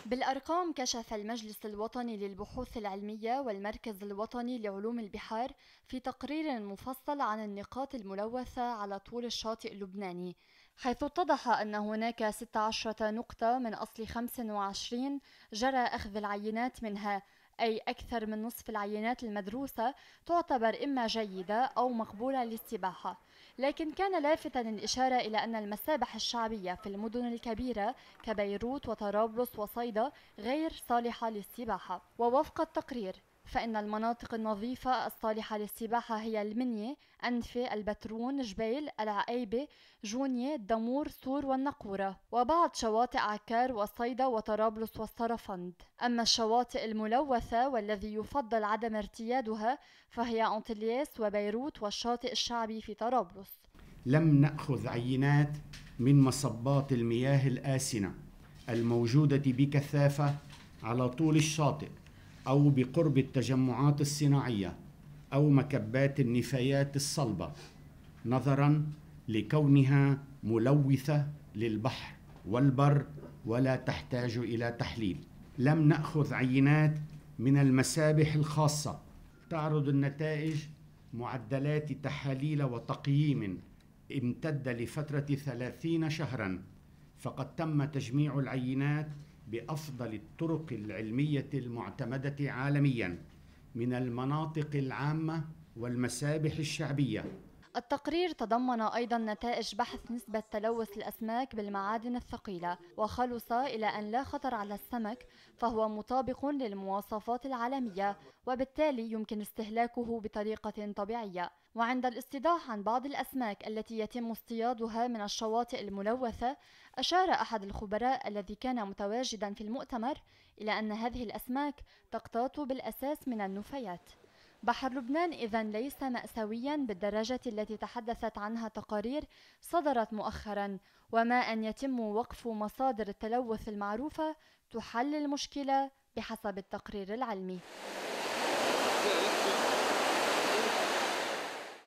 بالأرقام، كشف المجلس الوطني للبحوث العلمية والمركز الوطني لعلوم البحار في تقرير مفصل عن النقاط الملوثة على طول الشاطئ اللبناني، حيث اتضح أن هناك 16 نقطة من أصل 25 جرى أخذ العينات منها، أي أكثر من نصف العينات المدروسة تعتبر إما جيدة أو مقبولة للسباحة. لكن كان لافتا الإشارة إلى أن المسابح الشعبية في المدن الكبيرة كبيروت وطرابلس وصيدا غير صالحة للسباحة. ووفق التقرير، فإن المناطق النظيفة الصالحة للسباحة هي المنية، أنفي، البترون، جبيل، العقيبة، جونية، دمور، سور والنقورة، وبعض شواطئ عكار وصيدا وطرابلس والصرفند. أما الشواطئ الملوثة والذي يفضل عدم ارتيادها فهي أنطلياس وبيروت والشاطئ الشعبي في طرابلس. لم نأخذ عينات من مصبات المياه الآسنة الموجودة بكثافة على طول الشاطئ أو بقرب التجمعات الصناعية أو مكبات النفايات الصلبة، نظراً لكونها ملوثة للبحر والبر ولا تحتاج إلى تحليل. لم نأخذ عينات من المسابح الخاصة. تعرض النتائج معدلات تحاليل وتقييم امتد لفترة 30 شهراً، فقد تم تجميع العينات بأفضل الطرق العلمية المعتمدة عالمياً من المناطق العامة والمسابح الشعبية. التقرير تضمن أيضا نتائج بحث نسبة تلوث الأسماك بالمعادن الثقيلة، وخلص إلى أن لا خطر على السمك، فهو مطابق للمواصفات العالمية وبالتالي يمكن استهلاكه بطريقة طبيعية. وعند الاستيضاح عن بعض الأسماك التي يتم اصطيادها من الشواطئ الملوثة، أشار أحد الخبراء الذي كان متواجدا في المؤتمر إلى أن هذه الأسماك تقتات بالأساس من النفايات. بحر لبنان إذن ليس مأساويا بالدرجة التي تحدثت عنها تقارير صدرت مؤخرا، وما أن يتم وقف مصادر التلوث المعروفة تحل المشكلة بحسب التقرير العلمي.